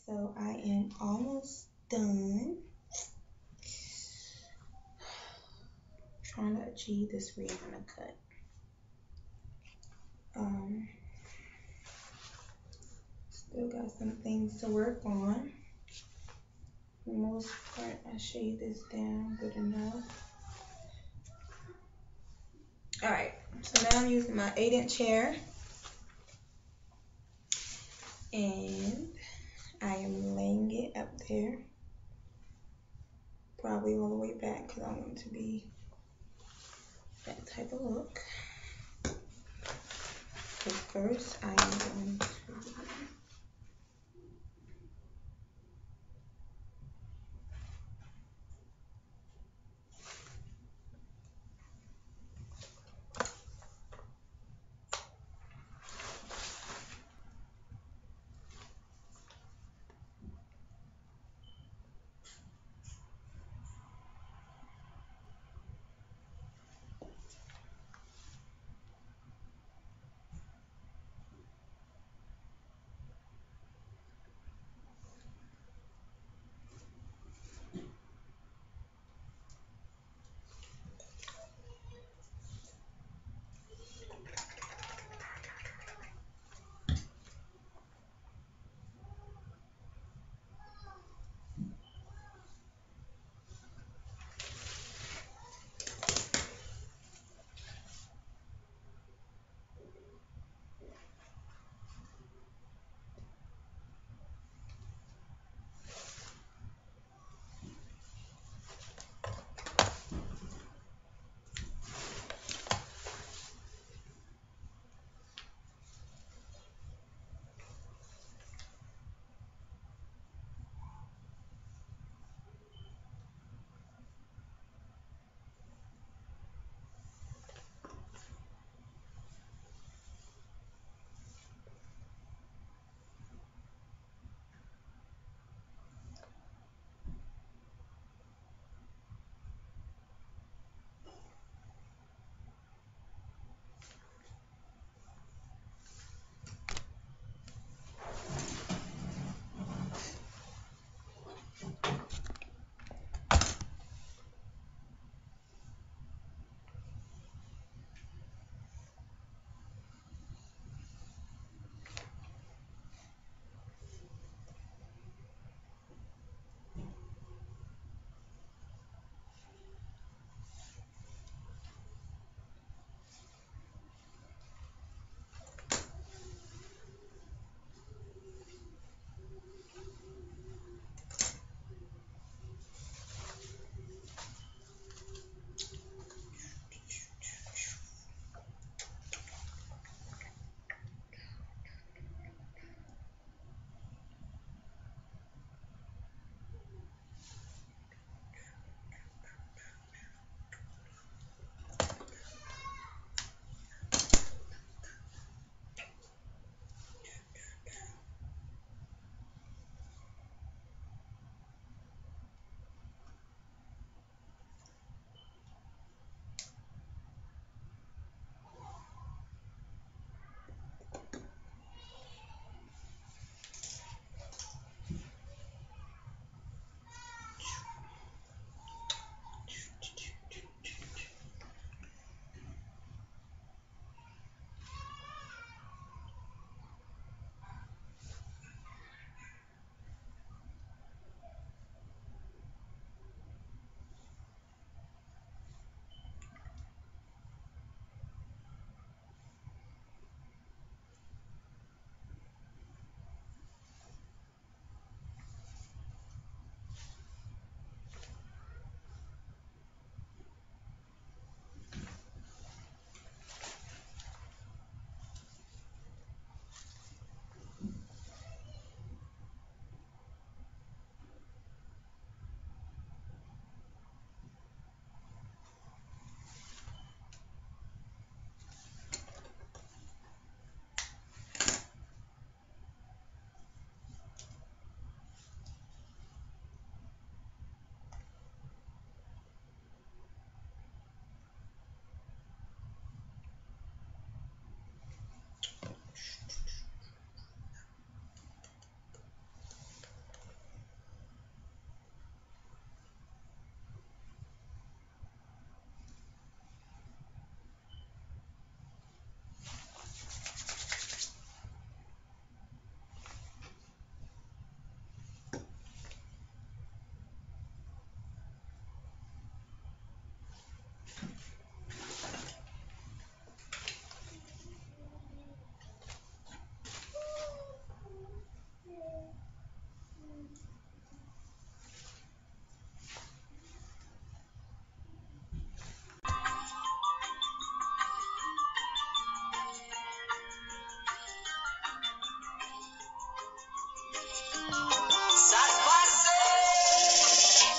So I am almost done trying to achieve this 300 cut. Still got some things to work on. For the most part, I shade this down good enough. Alright, so now I'm using my 8-inch hair. And I am laying it up there. Probably all the way back because I want it to be that type of look. So first I am going to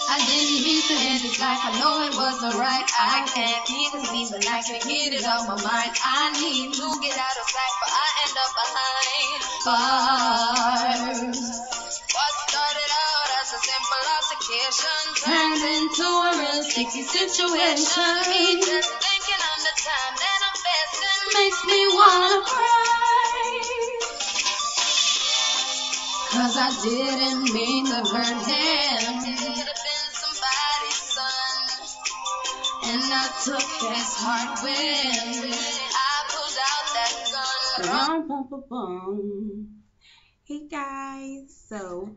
I didn't mean to end this life, I know it wasn't right. I can't even sleep and I can't get it off my mind. I need to get out of sight, but I end up behind bars. What started out as a simple altercation turned into a real sticky situation. Me just thinking on the time that I'm facing makes me wanna cry. 'Cause I didn't mean to hurt him. Could have been somebody's son, and I took his heart when I pulled out that gun. Hey guys, so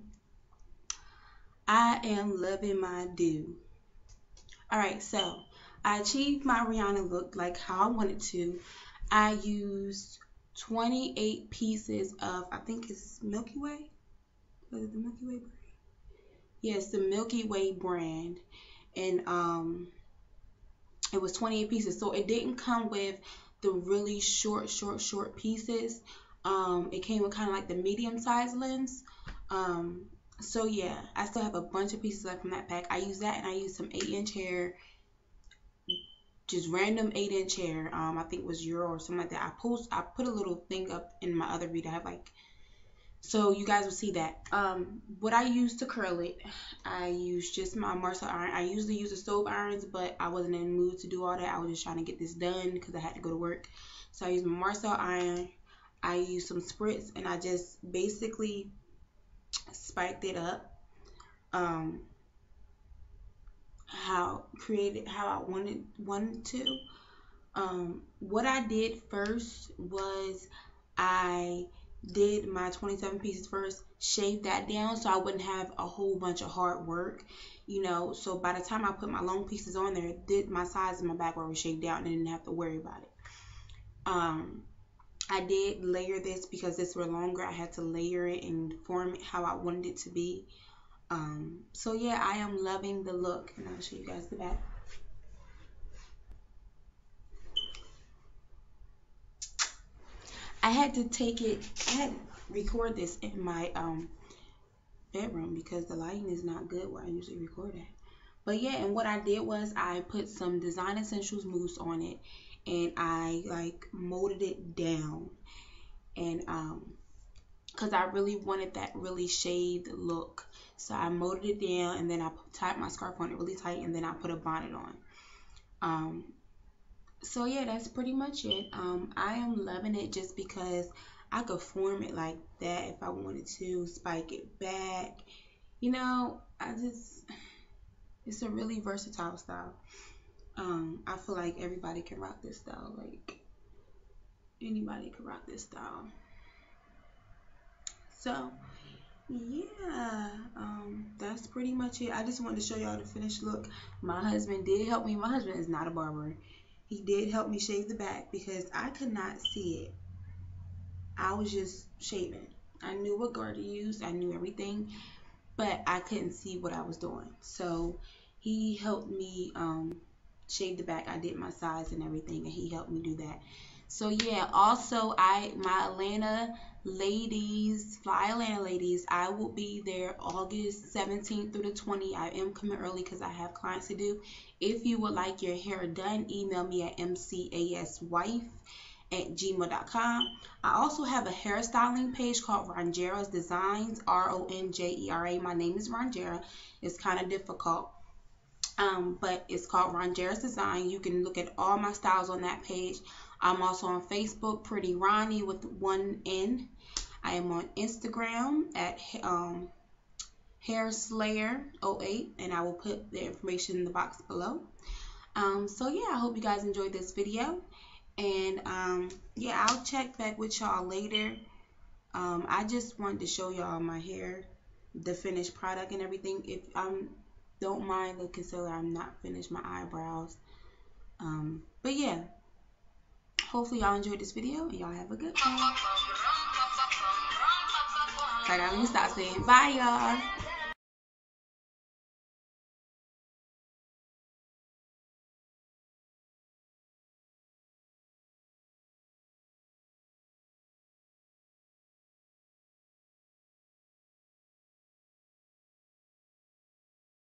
I am loving my do. Alright, so I achieved my Rihanna look like how I wanted to. I used 28 pieces of, I think it's Milky Way. Was it the Milky Way brand? Yes, the Milky Way brand. And it was 28 pieces. So it didn't come with the really short pieces. It came with kind of like the medium size lens. So yeah, I still have a bunch of pieces left from that pack. I used that, and I used some 8-inch hair, just random 8-inch hair. I think it was Euro or something like that. I put a little thing up in my other video. I have like, so you guys will see that. What I used to curl it, I used just my Marcel iron. I usually use the stove irons, but I wasn't in the mood to do all that. I was just trying to get this done because I had to go to work. So I used my Marcel iron. I used some spritz, and I just basically spiked it up. How I wanted to. What I did first was I did my 27 pieces first, shaved that down so I wouldn't have a whole bunch of hard work, so by the time I put my long pieces on there, my sides and my back were shaved down and I didn't have to worry about it. I did layer this because this were longer. I had to layer it and form it how I wanted it to be. So yeah, I am loving the look, and I'll show you guys the back. I had to record this in my bedroom because the lighting is not good where I usually record at. But yeah, and what I did was I put some Design Essentials mousse on it, and I like molded it down, and because I really wanted that really shaved look. So I molded it down, and then I tied my scarf on it really tight, and then I put a bonnet on. So yeah, that's pretty much it. I am loving it just because I could form it like that if I wanted to, spike it back. It's a really versatile style. I feel like everybody can rock this style. Like, anybody can rock this style. So yeah, that's pretty much it. I just wanted to show y'all the finished look. My husband did help me. My husband is not a barber. He did help me shave the back because I could not see it. I was just shaving. I knew what guard to use. I knew everything, but I couldn't see what I was doing. So he helped me shave the back. I did my sides and everything, and he helped me do that. So yeah, also my Atlanta ladies, Fly Atlanta ladies, I will be there August 17th through the 20th. I am coming early because I have clients to do. If you would like your hair done, email me at mcaswife@gmail.com. I also have a hairstyling page called Ronjera's Designs, Ronjera. My name is Ronjera. It's kind of difficult. But it's called Ronjera's Design. You can look at all my styles on that page. I'm also on Facebook, Pretty Ronnie with one N. I am on Instagram at HairSlayer08, and I will put the information in the box below. So yeah, I hope you guys enjoyed this video, and yeah, I'll check back with y'all later. I just wanted to show y'all my hair, the finished product and everything. If don't mind the concealer, I'm not finished my eyebrows. But yeah, hopefully y'all enjoyed this video, and y'all have a good one. Alright, I'm gonna stop saying bye, y'all.